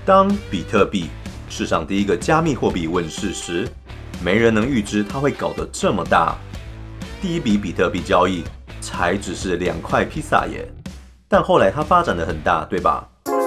当比特币世上第一个加密货币问世时，没人能预知它会搞得这么大。第一笔比特币交易才只是2块披萨耶，但后来它发展得很大，对吧？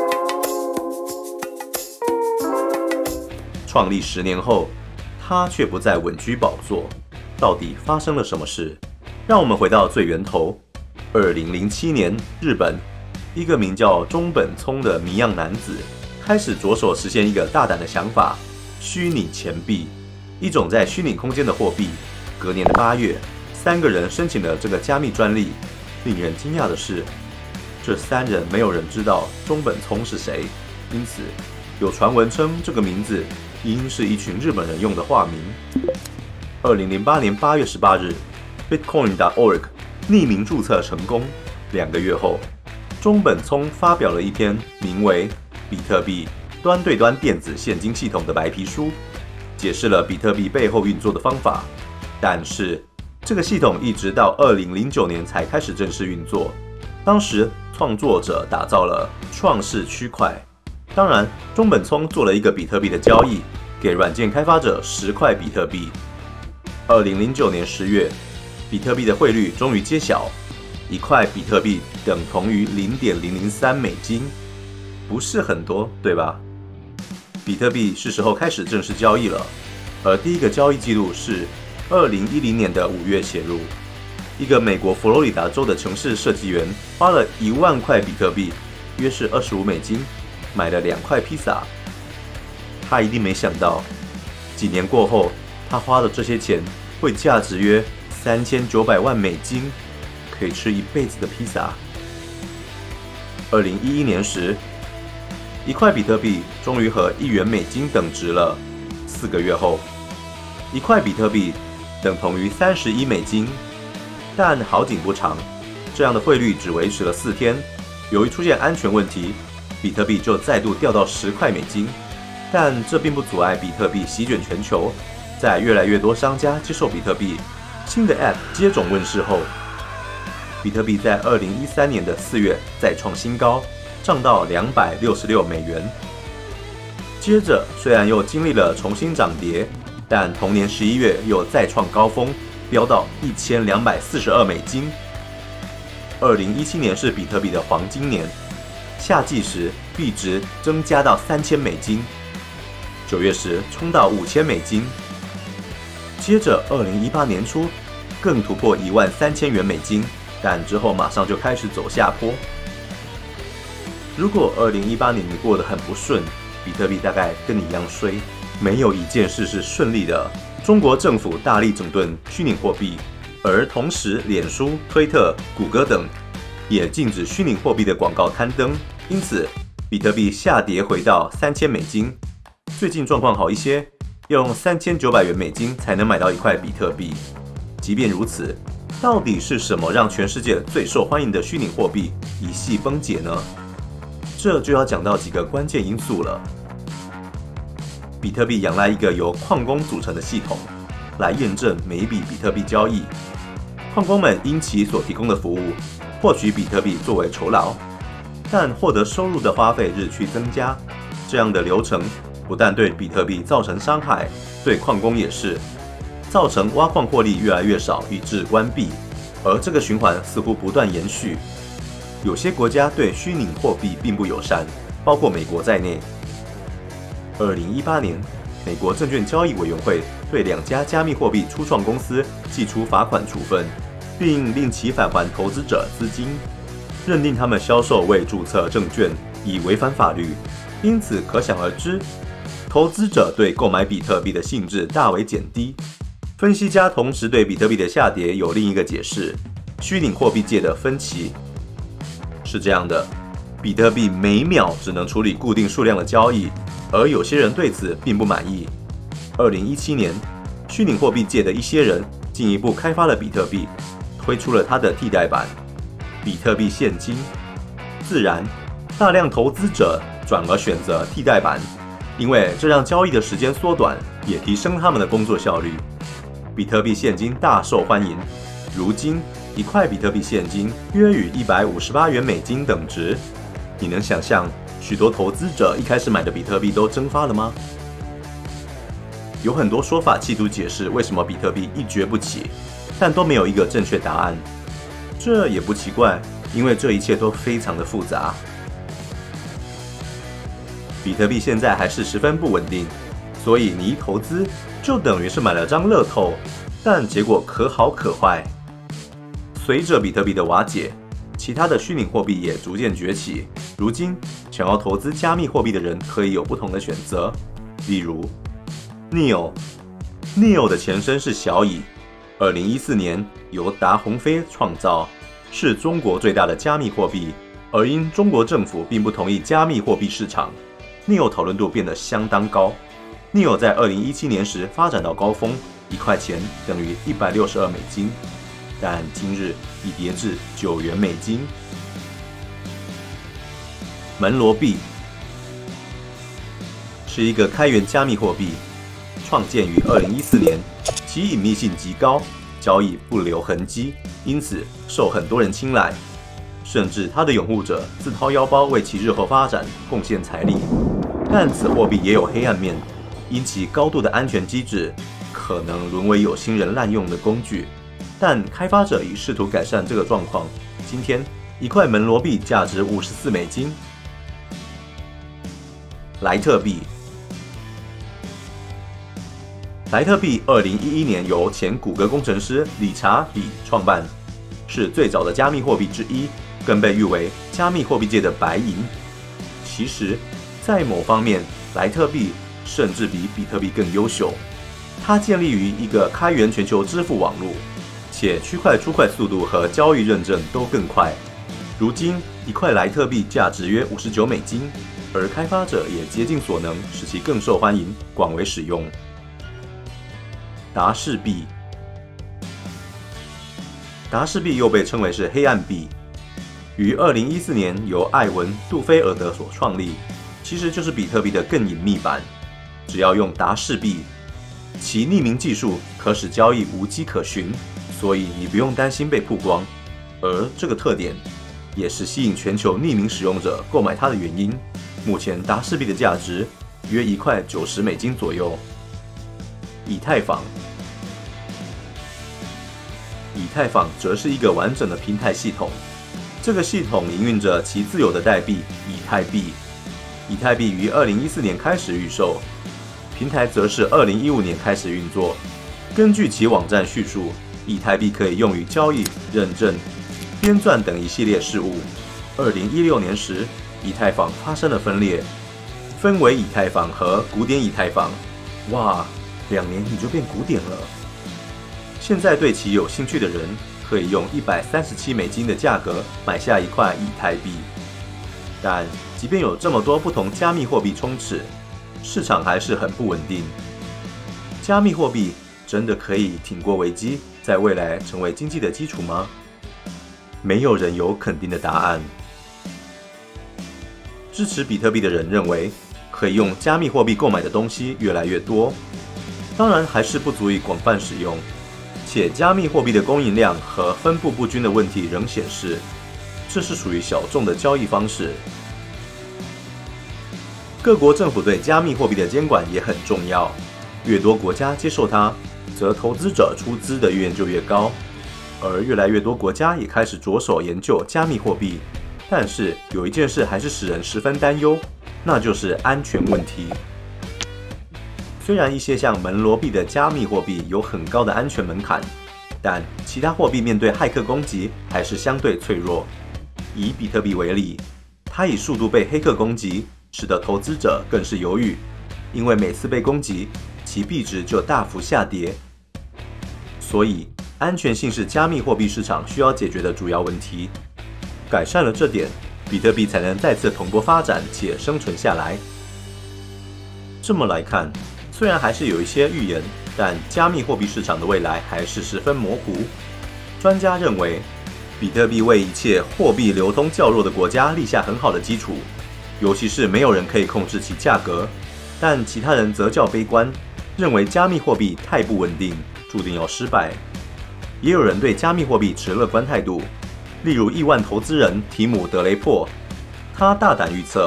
创立10年后，它却不再稳居宝座，到底发生了什么事？让我们回到最源头。2007年，日本一个名叫中本聪的谜样男子开始着手实现一个大胆的想法：虚拟钱币，一种在虚拟空间的货币。隔年的8月，3个人申请了这个加密专利。令人惊讶的是，这3人没有人知道中本聪是谁，因此有传闻称这个名字应是一群日本人用的化名。2008年8月18日 ，Bitcoin.org 匿名注册成功。2个月后，中本聪发表了一篇名为《比特币端对端电子现金系统》的白皮书，解释了比特币背后运作的方法。但是，这个系统一直到2009年才开始正式运作。当时，创作者打造了创世区块。当然，中本聪做了一个比特币的交易，给软件开发者10块比特币。2009年10月，比特币的汇率终于揭晓，1块比特币等同于0.003美金，不是很多，对吧？比特币是时候开始正式交易了，而第一个交易记录是2010年的5月写入。一个美国佛罗里达州的城市设计员花了1万块比特币，约是25美金，买了2块披萨。他一定没想到，几年过后，他花的这些钱会价值约3900万美金，可以吃一辈子的披萨。2011年时，1块比特币终于和1元美金等值了。4个月后，1块比特币等同于31美金。但好景不长，这样的汇率只维持了4天。由于出现安全问题，比特币就再度掉到10块美金。但这并不阻碍比特币席卷全球。在越来越多商家接受比特币，新的 App 接踵问世后，比特币在2013年的4月再创新高，涨到266美元。接着，虽然又经历了重新涨跌，但同年11月又再创高峰，飙到1242美金。2017年是比特币的黄金年，夏季时币值增加到3000美金，9月时冲到5000美金。接着2018年初更突破13000元美金，但之后马上就开始走下坡。如果2018年你过得很不顺，比特币大概跟你一样衰。没有一件事是顺利的。中国政府大力整顿虚拟货币，而同时脸书、推特、谷歌等也禁止虚拟货币的广告刊登，因此比特币下跌回到3000美金。最近状况好一些，要用3900元美金才能买到1块比特币。即便如此，到底是什么让全世界最受欢迎的虚拟货币一夕崩解呢？这就要讲到几个关键因素了。比特币仰赖一个由矿工组成的系统来验证每一笔比特币交易。矿工们因其所提供的服务获取比特币作为酬劳，但获得收入的花费日趋增加。这样的流程不但对比特币造成伤害，对矿工也是，造成挖矿获利越来越少，以致关闭。而这个循环似乎不断延续。有些国家对虚拟货币并不友善，包括美国在内。2018年，美国证券交易委员会对2家加密货币初创公司寄出罚款处分，并令其返还投资者资金，认定他们销售未注册证券已违反法律。因此可想而知，投资者对购买比特币的兴致大为减低。分析家同时对比特币的下跌有另一个解释：虚拟货币界的分歧。是这样的，比特币每秒只能处理固定数量的交易，而有些人对此并不满意。2017年，虚拟货币界的一些人进一步开发了比特币，推出了它的替代版——比特币现金。自然，大量投资者转而选择替代版，因为这让交易的时间缩短，也提升他们的工作效率。比特币现金大受欢迎，如今1块比特币现金约与158元美金等值。你能想象许多投资者一开始买的比特币都蒸发了吗？有很多说法企图解释为什么比特币一蹶不起，但都没有一个正确答案。这也不奇怪，因为这一切都非常的复杂。比特币现在还是十分不稳定，所以你一投资就等于是买了张乐透，但结果可好可坏。随着比特币的瓦解，其他的虚拟货币也逐渐崛起。如今，想要投资加密货币的人可以有不同的选择，例如 NEO。NEO 的前身是小蚁，2014年由达鸿飞创造，是中国最大的加密货币。而因中国政府并不同意加密货币市场，NEO 讨论度变得相当高。NEO 在2017年时发展到高峰，1块钱等于162美金，但今日已跌至9元美金。门罗币是一个开源加密货币，创建于2014年，其隐秘性极高，交易不留痕迹，因此受很多人青睐。甚至它的拥护者自掏腰包为其日后发展贡献财力。但此货币也有黑暗面，因其高度的安全机制，可能沦为有心人滥用的工具。但开发者已试图改善这个状况。今天，一块门罗币价值54美金。莱特币。莱特币2011年由前谷歌工程师理查·李创办，是最早的加密货币之一，更被誉为加密货币界的白银。其实，在某方面，莱特币甚至比比特币更优秀。它建立于一个开源全球支付网络，且区块出块速度和交易认证都更快。如今，一块莱特币价值约59美金，而开发者也竭尽所能使其更受欢迎，广为使用。达氏币。达氏币又被称为是黑暗币，于2014年由艾文·杜菲尔德所创立，其实就是比特币的更隐秘版。只要用达氏币，其匿名技术可使交易无迹可寻，所以你不用担心被曝光。而这个特点也是吸引全球匿名使用者购买它的原因。目前达氏币的价值约1块90美金左右。以太坊。以太坊则是一个完整的平台系统，这个系统营运着其自有的代币以太币。以太币于2014年开始预售，平台则是2015年开始运作。根据其网站叙述，以太币可以用于交易、认证、编撰等一系列事务。2016年时，以太坊发生了分裂，分为以太坊和古典以太坊。哇，2年你就变古典了。现在对其有兴趣的人，可以用137美金的价格买下一块以太币。但即便有这么多不同加密货币充斥，市场还是很不稳定。加密货币真的可以挺过危机，在未来成为经济的基础吗？没有人有肯定的答案。支持比特币的人认为，可以用加密货币购买的东西越来越多，当然还是不足以广泛使用。且加密货币的供应量和分布不均的问题仍显示，这是属于小众的交易方式。各国政府对加密货币的监管也很重要，越多国家接受它，则投资者出资的意愿就越高。而越来越多国家也开始着手研究加密货币，但是有一件事还是使人十分担忧，那就是安全问题。虽然一些像门罗币的加密货币有很高的安全门槛，但其他货币面对骇客攻击还是相对脆弱。以比特币为例，它以数度被黑客攻击，使得投资者更是犹豫，因为每次被攻击，其币值就大幅下跌。所以，安全性是加密货币市场需要解决的主要问题。改善了这点，比特币才能再次蓬勃发展且生存下来。这么来看，虽然还是有一些预言，但加密货币市场的未来还是十分模糊。专家认为，比特币为一切货币流通较弱的国家立下很好的基础，尤其是没有人可以控制其价格。但其他人则较悲观，认为加密货币太不稳定，注定要失败。也有人对加密货币持乐观态度，例如亿万投资人提姆·德雷珀，他大胆预测，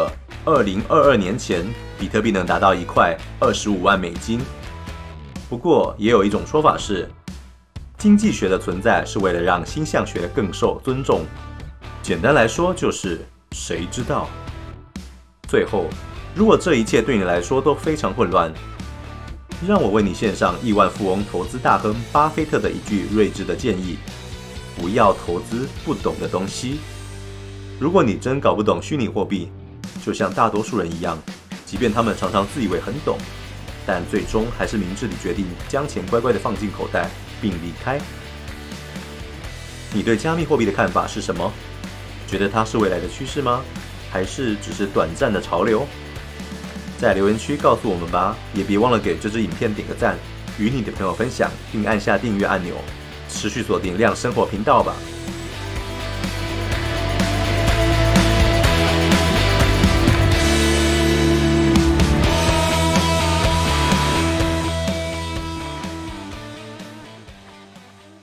2022年前，比特币能达到1块25万美金。不过，也有一种说法是，经济学的存在是为了让星象学更受尊重。简单来说，就是谁知道。最后，如果这一切对你来说都非常混乱，让我为你献上亿万富翁投资大亨巴菲特的一句睿智的建议：不要投资不懂的东西。如果你真搞不懂虚拟货币，就像大多数人一样，即便他们常常自以为很懂，但最终还是明智地决定将钱乖乖地放进口袋并离开。你对加密货币的看法是什么？觉得它是未来的趋势吗？还是只是短暂的潮流？在留言区告诉我们吧，也别忘了给这支影片点个赞，与你的朋友分享，并按下订阅按钮，持续锁定亮生活频道吧。